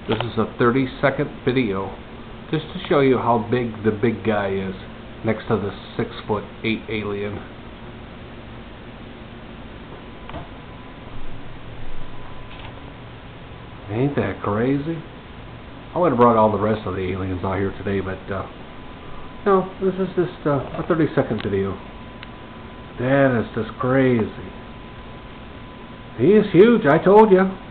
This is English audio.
This is a 30-second video just to show you how big the big guy is next to the 6'8" alien. Ain't that crazy? I would have brought all the rest of the aliens out here today, but no, this is just a 30-second video. That is just crazy. He is huge, I told you.